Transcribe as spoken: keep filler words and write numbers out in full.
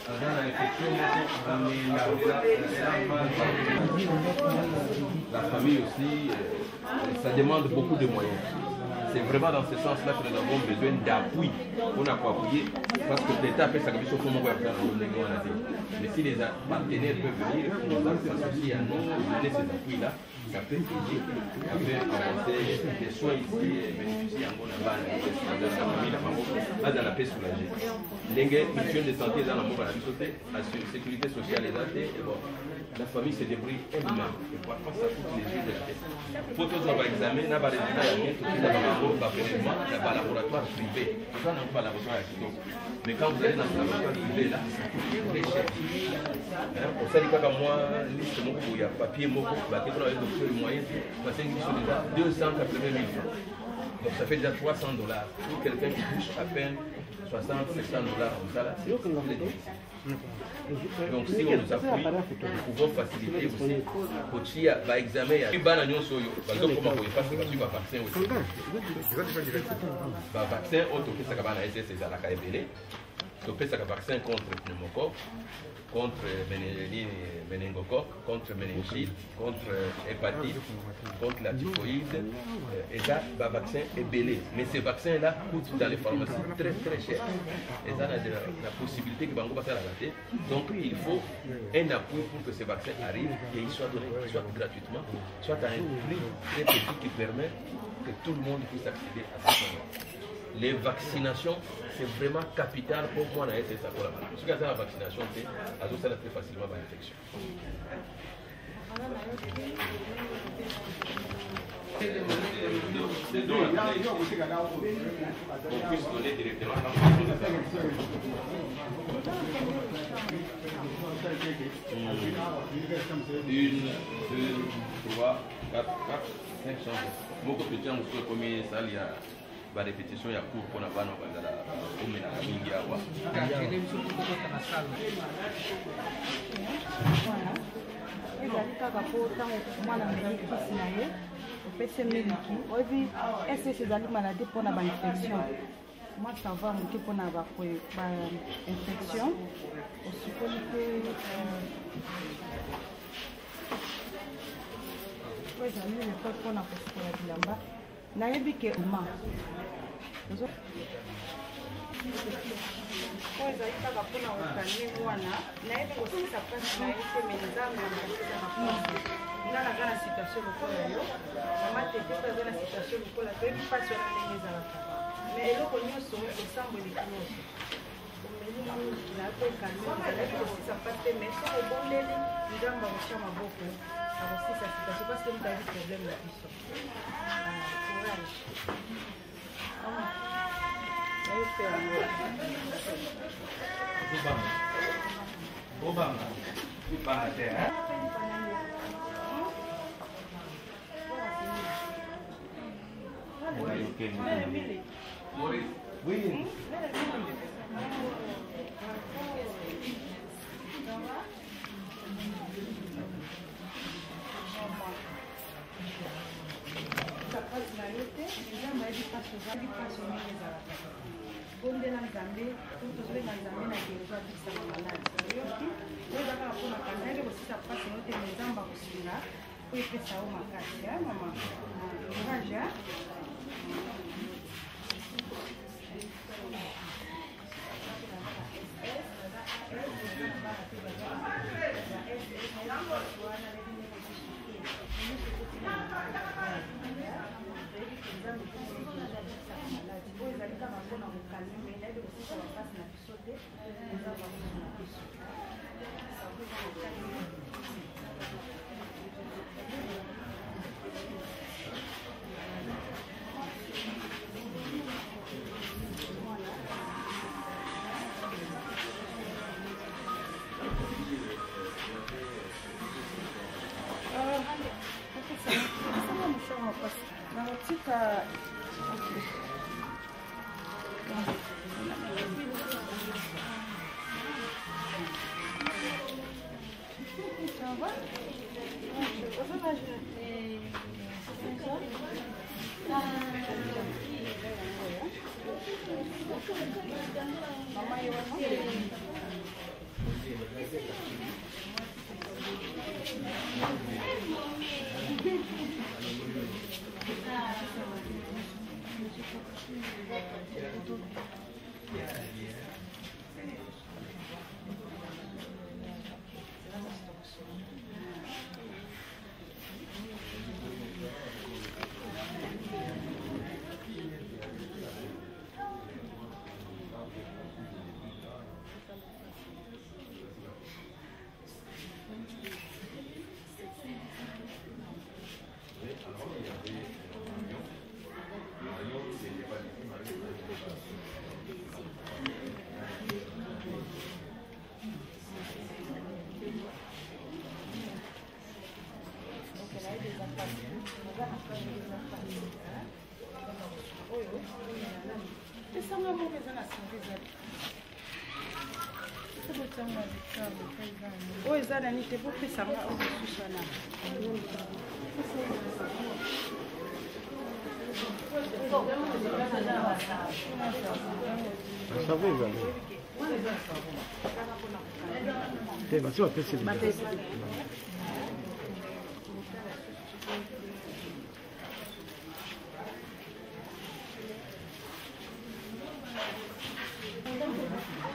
La famille aussi, ça demande beaucoup de moyens. C'est vraiment dans ce sens-là que nous avons besoin d'appui. On a quoi appuyer parce que l'État fait sa commission pour nous faire un. Mais si les partenaires peuvent venir, nous associer à nous, donner ces appuis-là, ça peut aider à faire avancer les soins ici et bénéficier en bon aval dans la famille, la maman, dans la paix soulagée. Les mutuelles de santé dans la mort à la société, la sécurité sociale et la tête, la famille se débrouille elle-même. Et parfois, ça coûte les yeux de la tête. Il faut toujours avoir examen, n'a pas de laboratoire privé. Ça n'a pas laboratoire à. Mais quand vous allez dans ce laboratoire privé, là, ça coûte très cher. Pour ça, moi, liste il y a papier, il y a le moyen, parce qu'ils sont déjà deux cent quatre-vingt mille francs. Donc ça fait déjà trois cents dollars. Pour quelqu'un qui touche à peine soixante, sept cents dollars comme ça, là, c'est très difficile. Donc si on nous appuie, nous pouvons faciliter aussi. Pour bah examen, il y a un soyo. Par exemple, comment on passe le vaccin aussi. Le vaccin, on peut faire ça S S à la K B L. On peut faire ça vaccin contre le pneumocoque, contre méningocoque, contre méningite, contre hépatite, contre la typhoïde. Et ça, le vaccin est belé. Mais ces vaccins-là coûtent dans les pharmacies très très cher. Et ça, on a la possibilité que Bango va faire la rater. Donc il faut un appui pour que ces vaccins arrivent et qu'ils soient donnés, soit gratuitement, soit à un prix très petit qui permet que tout le monde puisse accéder à ce moment. Les vaccinations, c'est vraiment capital pour moi. C'est ça pour la maladie. Ce qu'il y a dans la vaccination, c'est à tout ça très facilement par l'infection. C'est donc on puisse donner directement une, deux, trois, quatre, quatre, cinq chambres. Beaucoup de gens sont commis ça, il y a la répétition, il y a cours pour la bonne dans la commune à Mingiawa. Moi, ça va, je pour une infection. Mais elle a son ensemble de close. La ça passe, mais si on bon les gens vont chercher ma beaucoup. Alors si ça se passe parce que nous avons des problèmes là ici. Courage. Obama. Obama. Maurice, oui. oyo eza nani te bopesanga okosusa na savon ezali te basi bapesi